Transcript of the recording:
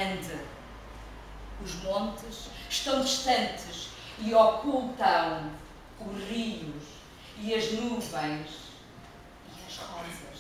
grande. Os montes estão distantes e ocultam os rios e as nuvens e as rosas.